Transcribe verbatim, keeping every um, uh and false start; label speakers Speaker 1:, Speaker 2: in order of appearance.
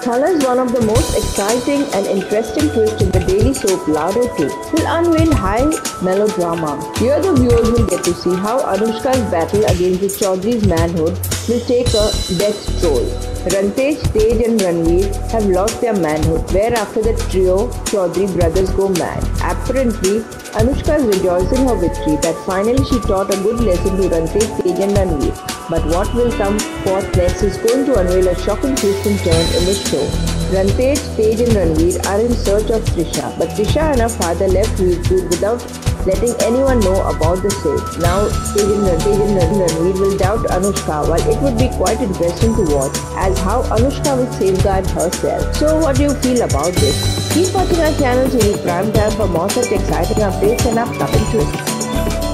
Speaker 1: Thala is one of the most exciting and interesting twists in the daily soap Laddo two. Will unveil high melodrama. Here the viewers will get to see how Anushka's battle against the Chaudhary's manhood will take a death stroll. Rantej, Tej and Ranveer have lost their manhood, whereafter the trio Chaudhary brothers go mad. Apparently, Anushka is rejoicing her victory that finally she taught a good lesson to Rantej, Tej and Ranveer. But what will come forth next is going to unveil a shocking twist and turn in the show. Rantej, Tej and Ranveer are in search of Trisha, but Trisha and her father left Veerpur without letting anyone know about the sale. Now, Tej and Ranveer will doubt Anushka, while it would be quite interesting to watch as how Anushka will safeguard herself. So what do you feel about this? Keep watching our channel T V Prime Time for more such exciting updates and upcoming twists.